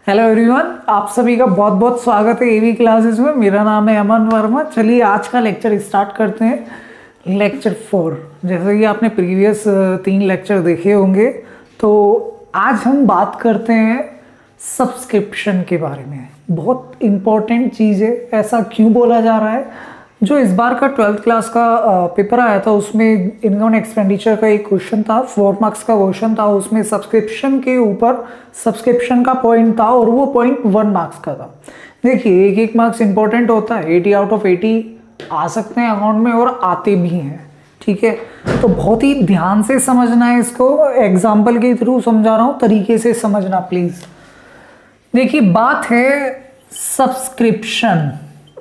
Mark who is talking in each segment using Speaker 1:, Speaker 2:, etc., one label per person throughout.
Speaker 1: Hello everyone, आप सभी का बहुत बहुत स्वागत है एवी क्लासेस में। मेरा नाम है अमन वर्मा। चलिए आज का लेक्चर स्टार्ट करते हैं। लेक्चर 4, जैसे कि आपने प्रीवियस 3 लेक्चर देखे होंगे, तो आज हम बात करते हैं सब्सक्रिप्शन के बारे में। बहुत इम्पोर्टेंट चीज़ है। ऐसा क्यों बोला जा रहा है? जो इस बार का 12th क्लास का पेपर आया था, उसमें इनकम एक्सपेंडिचर का एक क्वेश्चन था, 4 मार्क्स का क्वेश्चन था। उसमें सब्सक्रिप्शन के ऊपर सब्सक्रिप्शन का पॉइंट था और वो पॉइंट 1 मार्क्स का था। देखिए, एक मार्क्स इंपॉर्टेंट होता है। 80 आउट ऑफ 80 आ सकते हैं अकाउंट में और आते भी हैं। ठीक है, तो बहुत ही ध्यान से समझना है इसको। एग्जाम्पल के थ्रू समझा रहा हूँ, तरीके से समझना प्लीज। देखिए, बात है सब्सक्रिप्शन।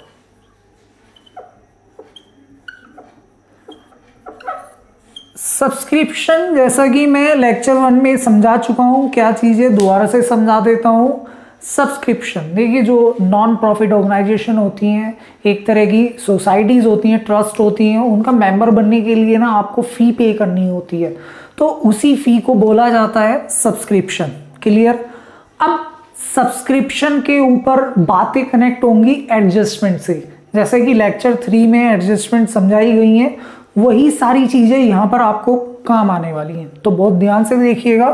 Speaker 1: सब्सक्रिप्शन जैसा कि मैं लेक्चर 1 में समझा चुका हूं, क्या चीज़ है दोबारा से समझा देता हूं। सब्सक्रिप्शन देखिए, जो नॉन प्रॉफिट ऑर्गेनाइजेशन होती हैं, एक तरह की सोसाइटीज होती हैं, ट्रस्ट होती हैं, उनका मेंबर बनने के लिए ना आपको फी पे करनी होती है, तो उसी फी को बोला जाता है सब्सक्रिप्शन। क्लियर? अब सब्सक्रिप्शन के ऊपर बातें कनेक्ट होंगी एडजस्टमेंट से। जैसे कि लेक्चर 3 में एडजस्टमेंट समझाई गई हैं, वही सारी चीजें यहां पर आपको काम आने वाली हैं, तो बहुत ध्यान से देखिएगा।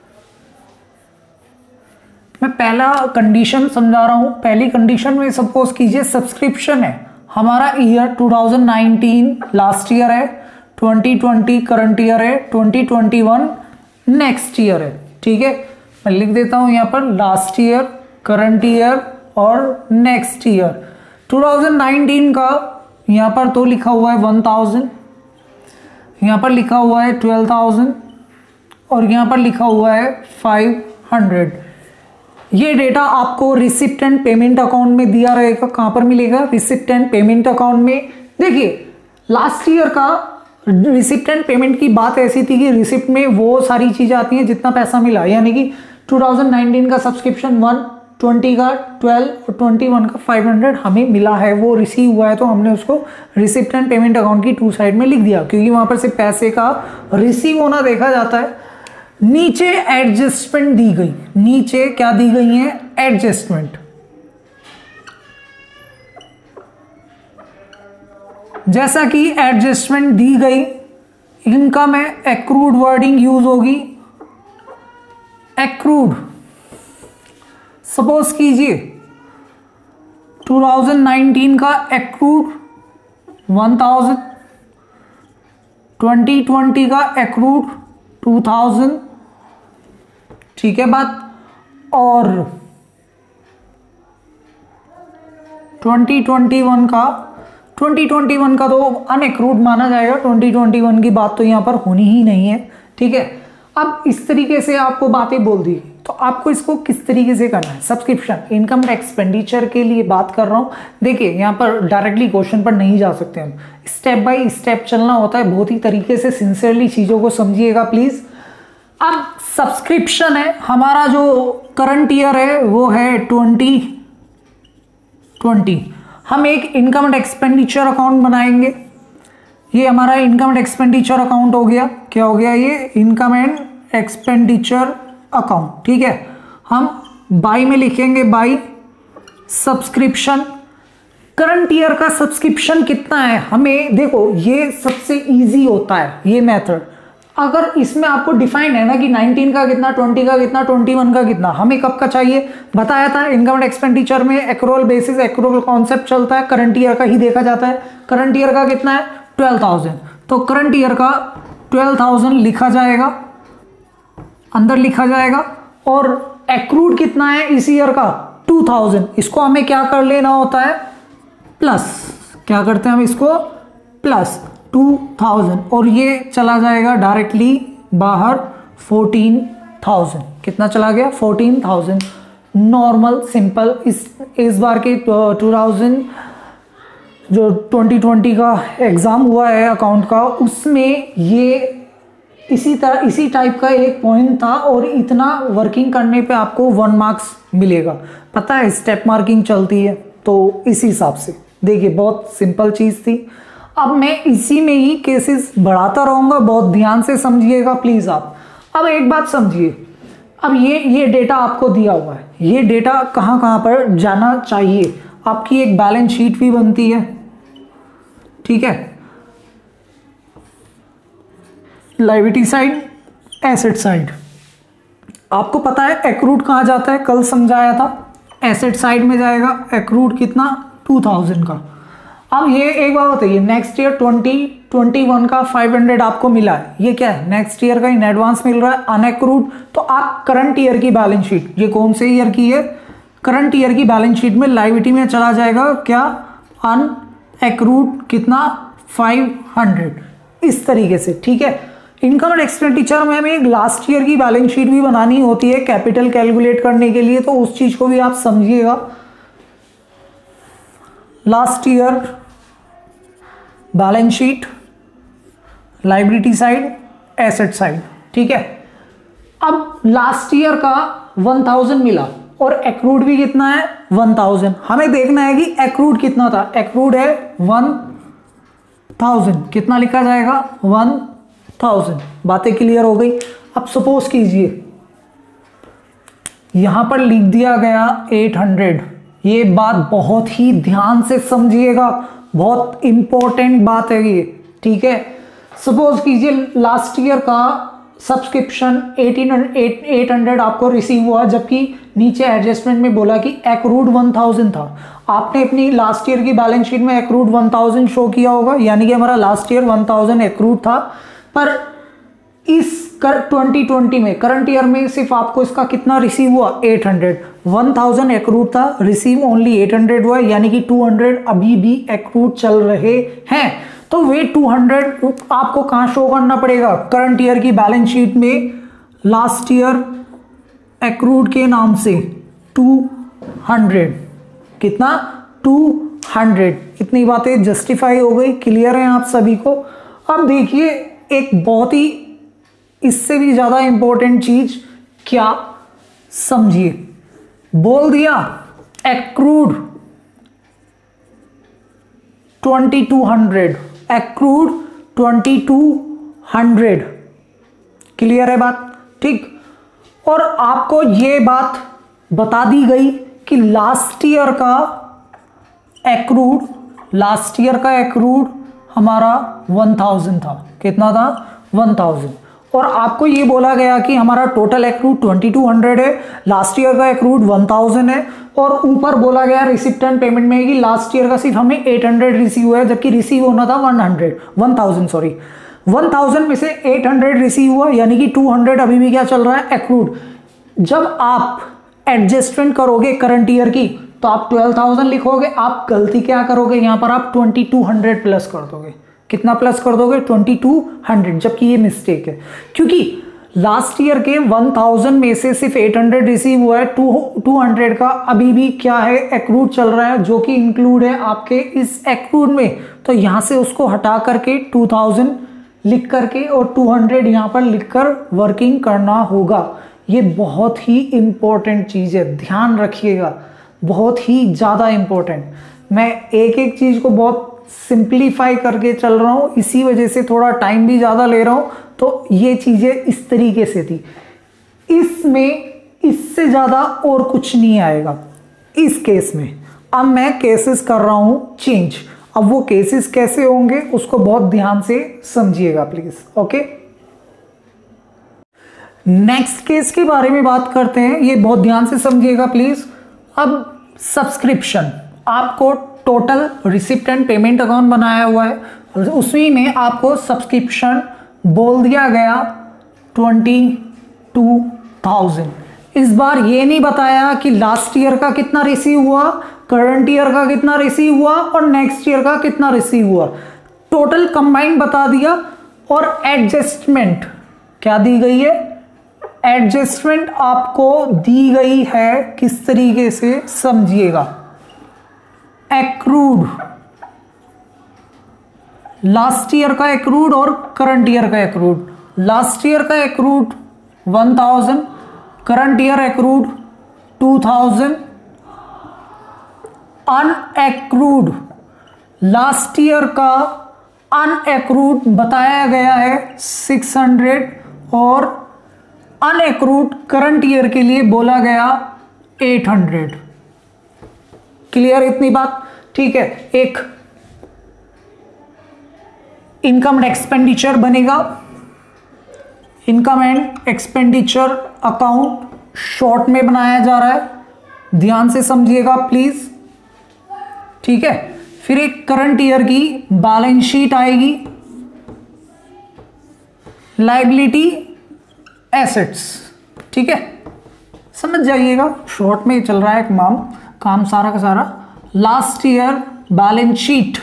Speaker 1: मैं पहला कंडीशन समझा रहा हूं। पहली कंडीशन में सपोज कीजिए सब्सक्रिप्शन है, हमारा ईयर 2019 लास्ट ईयर है, 2020 करंट ईयर है, 2021 नेक्स्ट ईयर है। ठीक है, मैं लिख देता हूं यहां पर लास्ट ईयर, करंट ईयर और नेक्स्ट ईयर। 2019 का यहां पर तो लिखा हुआ है 1000, यहां पर लिखा हुआ है 12,000 और यहां पर लिखा हुआ है 500। ये डेटा आपको रिसिप्ट एंड पेमेंट अकाउंट में दिया रहेगा। कहां पर मिलेगा? रिसिप्ट एंड पेमेंट अकाउंट में। देखिए, लास्ट ईयर का रिसिप्ट एंड पेमेंट की बात ऐसी थी कि रिसिप्ट में वो सारी चीजें आती हैं जितना पैसा मिला, यानी कि 2019 का सब्सक्रिप्शन 1, 20 का 12 और 21 का 500 हमें मिला है, वो रिसीव हुआ है, तो हमने उसको रिसिप्ट एंड पेमेंट अकाउंट की 2 साइड में लिख दिया, क्योंकि वहां पर सिर्फ पैसे का रिसीव होना देखा जाता है। नीचे एडजस्टमेंट दी गई। नीचे क्या दी गई है? एडजस्टमेंट। जैसा कि एडजस्टमेंट दी गई, इनकम है, एक्रूड वर्डिंग यूज होगी। एक्रूड सपोज कीजिए 2019 का एक्रूड 1000, 2020 का एक्रूड 2000। ठीक है बात? और 2021 का तो अनएक्रूड माना जाएगा। 2021 की बात तो यहां पर होनी ही नहीं है। ठीक है, अब इस तरीके से आपको बातें बोल दी, तो आपको इसको किस तरीके से करना है? सब्सक्रिप्शन इनकम एक्सपेंडिचर के लिए बात कर रहा हूं। देखिए, यहां पर डायरेक्टली क्वेश्चन पर नहीं जा सकते हम, स्टेप बाय स्टेप चलना होता है। बहुत ही तरीके से सिंसियरली चीजों को समझिएगा प्लीज। अब सब्सक्रिप्शन है, हमारा जो करंट ईयर है वो है 2020। हम एक इनकम एंड एक्सपेंडिचर अकाउंट बनाएंगे। ये हमारा इनकम एंड एक्सपेंडिचर अकाउंट हो गया। क्या हो गया? ये इनकम एंड एक्सपेंडिचर अकाउंट। ठीक है, हम बाई में लिखेंगे, बाई सब्सक्रिप्शन। करंट ईयर का सब्सक्रिप्शन कितना है? हमें देखो, ये सबसे इजी होता है ये मेथड। अगर इसमें आपको डिफाइन है ना कि 19 का कितना, 20 का कितना, 21 का कितना, हमें कब का चाहिए बताया था। इनकम एंड एक्सपेंडिचर में एक्रूअल बेसिस, एक्रूअल कॉन्सेप्ट चलता है, करंट ईयर का ही देखा जाता है। करंट ईयर का कितना है? 12,000, तो करंट ईयर का 12,000 लिखा जाएगा, अंदर लिखा जाएगा। और एक्रूड कितना है इस ईयर का? 2,000। इसको हमें क्या कर लेना होता है? प्लस। क्या करते हैं हम इसको? प्लस 2,000, और ये चला जाएगा डायरेक्टली बाहर 14,000। कितना चला गया? 14,000। Normal simple. इस बार के 2020 का एग्जाम हुआ है अकाउंट का, उसमें ये इसी टाइप का एक पॉइंट था, और इतना वर्किंग करने पे आपको 1 मार्क्स मिलेगा। पता है, स्टेप मार्किंग चलती है, तो इस हिसाब से देखिए, बहुत सिंपल चीज थी। अब मैं इसी में ही केसेस बढ़ाता रहूंगा, बहुत ध्यान से समझिएगा प्लीज आप। अब एक बात समझिए, अब ये डेटा आपको दिया हुआ है, ये डेटा कहाँ कहाँ पर जाना चाहिए। आपकी एक बैलेंस शीट भी बनती है, ठीक है, लायबिलिटी साइड, एसेट साइड। आपको पता है एक्रूड कहाँ जाता है, कल समझाया था, एसेट साइड में जाएगा। एक्रूड कितना, 2000 का। अब ये एक बात बताइए, नेक्स्ट ईयर 2021 का 500 आपको मिला है, ये क्या है, नेक्स्ट ईयर का इन एडवांस मिल रहा है, अनएक्रूड। तो आप करंट ईयर की बैलेंस शीट, ये कौन से ईयर की है, करंट ईयर की बैलेंस शीट में लायबिलिटी में चला जाएगा क्या, अनएक्रूड कितना, 500, इस तरीके से, ठीक है। इनकम एंड एक्सपेंडिचर में हमें एक लास्ट ईयर की बैलेंस शीट भी बनानी होती है कैपिटल कैलकुलेट करने के लिए, तो उस चीज को भी आप समझिएगा। Last year balance sheet, liability side, asset side, ठीक है। अब लास्ट ईयर का 1000 मिला और एक्रूड भी कितना है, 1000। हमें देखना है कि एक्रूड कितना था, एक्रूड है 1000, कितना लिखा जाएगा, 1000। बातें क्लियर हो गई। अब सपोज कीजिए यहां पर लिख दिया गया 800, ये बात बहुत ही ध्यान से समझिएगा, बहुत इंपॉर्टेंट बात है ये, ठीक है। सपोज कीजिए लास्ट ईयर का सब्सक्रिप्शन 800 आपको रिसीव हुआ, जबकि नीचे एडजस्टमेंट में बोला कि एक्रूड 1000 था। आपने अपनी लास्ट ईयर की बैलेंस शीट में एक्रूड 1000 शो किया होगा, यानी कि हमारा लास्ट ईयर 1000 एक्रूड था। पर इस 2020 में, करंट ईयर में सिर्फ आपको इसका कितना रिसीव हुआ, 800। 1000 एक्रूड था, रिसीव ओनली 800 हुआ, यानी कि 200 अभी भी एक्रूड चल रहे हैं। तो वे 200 आपको कहां शो करना पड़ेगा, करंट ईयर की बैलेंस शीट में लास्ट ईयर एक्रूड के नाम से 200, कितना, 200। इतनी बातें जस्टिफाई हो गई, क्लियर है आप सभी को। अब देखिए एक बहुत ही इससे भी ज्यादा इंपॉर्टेंट चीज क्या, समझिए। बोल दिया एक्रूड 2200, एक्रूड 2200, क्लियर है बात, ठीक। और आपको ये बात बता दी गई कि लास्ट ईयर का एक्रूड हमारा 1000 था, कितना था, 1000। और आपको ये बोला गया कि हमारा टोटल एक्रूड 2200 है, लास्ट ईयर का एक्रूड 1000 है, और ऊपर बोला गया रिसिप्ट एंड पेमेंट में कि लास्ट ईयर का सिर्फ हमें 800 रिसीव हुआ है, जबकि रिसीव होना था 1000 में से 800 रिसीव हुआ, यानी कि 200 अभी भी क्या चल रहा है, एक्रूड। जब आप एडजस्टमेंट करोगे करंट ईयर की तो आप 12,000 लिखोगे। आप गलती क्या करोगे, यहां पर आप 2200 प्लस कर दोगे, कितना प्लस कर दोगे, 2200, जबकि ये मिस्टेक है, क्योंकि लास्ट ईयर के 1000 में से सिर्फ 800 रिसीव हुआ है, 200 का अभी भी क्या है, एक्रूड चल रहा है, जो कि इंक्लूड है आपके इस एक्रूड में। तो यहां से उसको हटा करके 2000 लिख करके और 200 यहां पर लिखकर वर्किंग करना होगा। ये बहुत ही इंपॉर्टेंट चीज है, ध्यान रखिएगा, बहुत ही ज्यादा इंपॉर्टेंट। मैं एक एक चीज को बहुत सिंप्लीफाई करके चल रहा हूं, इसी वजह से थोड़ा टाइम भी ज्यादा ले रहा हूं। तो ये चीजें इस तरीके से थी, इसमें इससे ज्यादा और कुछ नहीं आएगा इस केस में। अब मैं केसेस कर रहा हूं चेंज, अब वो केसेस कैसे होंगे उसको बहुत ध्यान से समझिएगा प्लीज, ओके। नेक्स्ट केस के बारे में बात करते हैं, ये बहुत ध्यान से समझिएगा प्लीज। अब सब्सक्रिप्शन, आपको total receipt and payment account बनाया हुआ है, उसी में आपको सब्सक्रिप्शन बोल दिया गया 22,000। इस बार ये नहीं बताया कि लास्ट ईयर का कितना रिसीव हुआ, करंट ईयर का कितना रिसीव हुआ और नेक्स्ट ईयर का कितना रिसीव हुआ, टोटल कंबाइंड बता दिया। और एडजस्टमेंट क्या दी गई है, एडजस्टमेंट आपको दी गई है किस तरीके से समझिएगा। एक्रूड, लास्ट ईयर का एक्रूड और करंट ईयर का एक्रूड। लास्ट ईयर का accrued 1000, current year accrued 2000। Unaccrued, last year का अनएक्रूड बताया गया है 600 और अनएक्रूड करंट ईयर के लिए बोला गया 800। क्लियर इतनी बात? ठीक है, एक इनकम एंड एक्सपेंडिचर बनेगा, income and expenditure account short में बनाया जा रहा है, ध्यान से समझिएगा प्लीज। ठीक है, फिर एक करंट ईयर की बैलेंस शीट आएगी, लायबिलिटी एसेट्स। ठीक है, समझ जाइएगा, शॉर्ट में चल रहा है काम सारा का सारा। Last year balance sheet,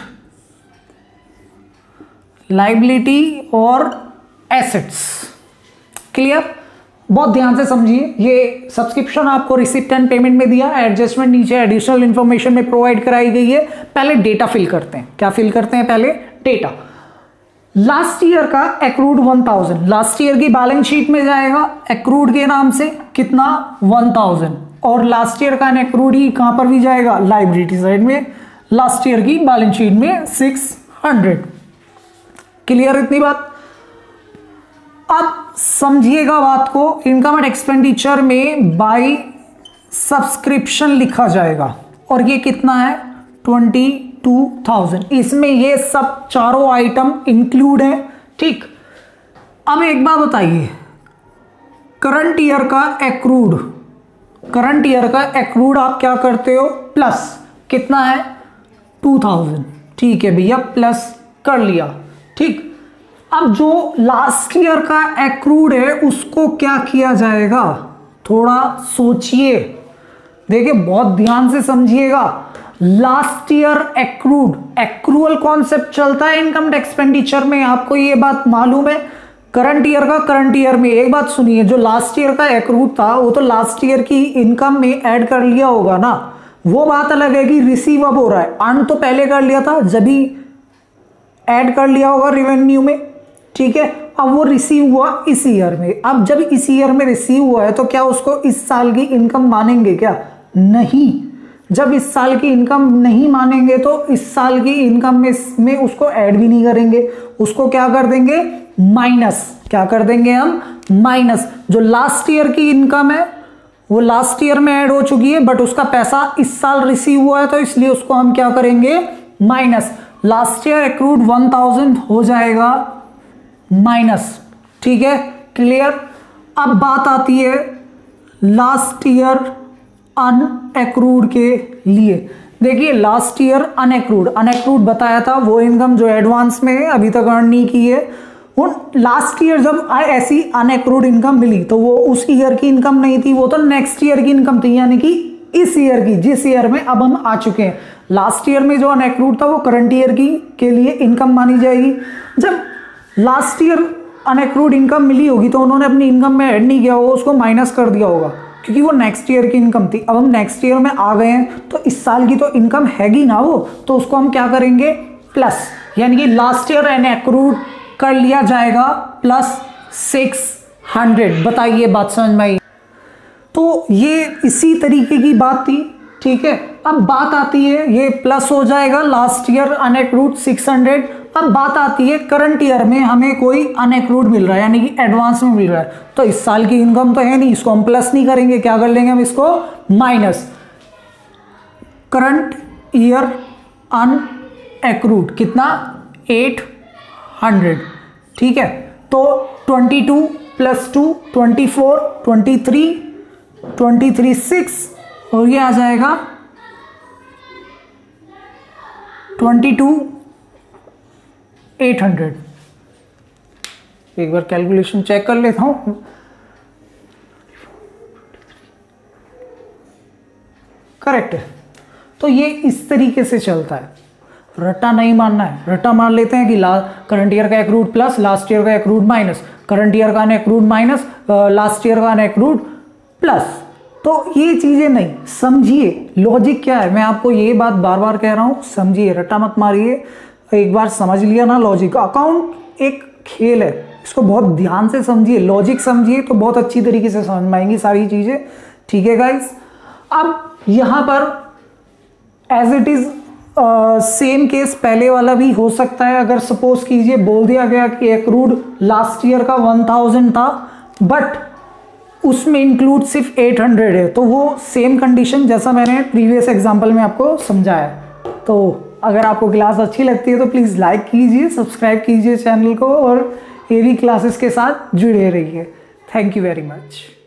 Speaker 1: liability और एसेट्स। क्लियर? बहुत ध्यान से समझिए। ये सब्सक्रिप्शन आपको रिसिप्ट एंड पेमेंट में दिया, एडजस्टमेंट नीचे एडिशनल इंफॉर्मेशन में प्रोवाइड कराई गई है। पहले डेटा फिल करते हैं। क्या फिल करते हैं? पहले डेटा। लास्ट ईयर का एक्रूड 1000 लास्ट ईयर की बैलेंस शीट में जाएगा एक्रूड के नाम से, कितना? 1000। और लास्ट ईयर का एक्रूड ही कहां पर भी जाएगा? लायबिलिटी साइड में, लास्ट ईयर की बैलेंस शीट में 600। क्लियर इतनी बात? अब समझिएगा बात को, इनकम एंड एक्सपेंडिचर में बाय सब्सक्रिप्शन लिखा जाएगा और ये कितना है? 22,000। इसमें ये सब चारों आइटम इंक्लूड है। ठीक, अब एक बात बताइए, करंट ईयर का एक्रूड आप क्या करते हो? प्लस कितना है? 2000। ठीक है भैया, प्लस कर लिया। ठीक, अब जो लास्ट ईयर का एक्रूड है उसको क्या किया जाएगा? थोड़ा सोचिए, देखिए बहुत ध्यान से समझिएगा। लास्ट ईयर एक्रूअल कॉन्सेप्ट चलता है इनकम एक्सपेंडिचर में, आपको ये बात मालूम है। करंट ईयर में एक बात सुनिए, जो लास्ट ईयर का एक्रूड था वो तो लास्ट ईयर की इनकम में ऐड कर लिया होगा ना। वो बात अलग है कि रिसीव अब हो रहा है, अर्न तो पहले कर लिया था, जब भी ऐड कर लिया होगा रेवेन्यू में। ठीक है, अब वो रिसीव हुआ इस ईयर में। अब जब इस ईयर में रिसीव हुआ है तो क्या उसको इस साल की इनकम मानेंगे क्या? नहीं। जब इस साल की इनकम नहीं मानेंगे तो इस साल की इनकम में उसको ऐड भी नहीं करेंगे, उसको क्या कर देंगे? माइनस। क्या कर देंगे हम? माइनस। जो लास्ट ईयर की इनकम है वो लास्ट ईयर में ऐड हो चुकी है, बट उसका पैसा इस साल रिसीव हुआ है तो इसलिए उसको हम क्या करेंगे? माइनस। लास्ट ईयर एक्रूड 1000 हो जाएगा माइनस। ठीक है, क्लियर? अब बात आती है लास्ट ईयर अनएक्रूड के लिए। देखिए लास्ट ईयर अनएक्रूड बताया था, वो इनकम जो एडवांस में है, अभी तक अर्न नहीं की है। उन लास्ट ईयर जब ऐसी अनएक्रूड इनकम मिली तो वो उस ईयर की इनकम नहीं थी, वो तो नेक्स्ट ईयर की इनकम थी, यानी कि इस ईयर की, जिस ईयर में अब हम आ चुके हैं। लास्ट ईयर में जो अनएक्रूड था वो करंट ईयर की के लिए इनकम मानी जाएगी। जब लास्ट ईयर अनएक्रूड इनकम मिली होगी तो उन्होंने अपनी इनकम में ऐड नहीं किया होगा, उसको माइनस कर दिया होगा, क्योंकि वो नेक्स्ट ईयर की इनकम थी। अब हम नेक्स्ट ईयर में आ गए हैं तो इस साल की तो इनकम हैगी ना वो, तो उसको हम क्या करेंगे? प्लस, यानी कि लास्ट ईयर अनएक्रूड कर लिया जाएगा प्लस 600। बताइए बात समझ में आई? तो ये इसी तरीके की बात थी। ठीक है, अब बात आती है, ये प्लस हो जाएगा लास्ट ईयर अनएक्रूड 600। अब बात आती है करंट ईयर में हमें कोई अनएक्रूड मिल रहा है, यानी कि एडवांस में मिल रहा है, तो इस साल की इनकम तो है नहीं, इसको हम प्लस नहीं करेंगे, क्या कर लेंगे हम? इसको माइनस। करंट ईयर अनएक्रूड कितना? 800। ठीक है, तो 22 + 2 24, 23 6 और ये आ जाएगा 22,800। एक बार कैलकुलेशन चेक कर लेता हूं। करेक्ट है। तो ये इस तरीके से चलता है, रट्टा नहीं मानना है। रट्टा मान लेते हैं कि करंट ईयर का एक्रूड प्लस, लास्ट ईयर का एक्रूड माइनस, करंट ईयर का एक्रूड माइनस, लास्ट ईयर का एक्रूड प्लस। तो ये चीजें नहीं, समझिए लॉजिक क्या है। मैं आपको ये बात बार बार कह रहा हूं, समझिए, रट्टा मत मारिए। एक बार समझ लिया ना लॉजिक। अकाउंट एक खेल है, इसको बहुत ध्यान से समझिए, लॉजिक समझिए तो बहुत अच्छी तरीके से समझ में आएंगी सारी चीजें। ठीक है गाइस, अब यहां पर as it is same case पहले वाला भी हो सकता है। अगर सपोज कीजिए बोल दिया गया कि एक्रूड लास्ट ईयर का 1000 था, बट उसमें इंक्लूड सिर्फ 800 है, तो वो सेम कंडीशन जैसा मैंने प्रीवियस एग्जांपल में आपको समझाया। तो अगर आपको क्लास अच्छी लगती है तो प्लीज़ लाइक कीजिए, सब्सक्राइब कीजिए चैनल को और एवी क्लासेस के साथ जुड़े रहिए। Thank you very much.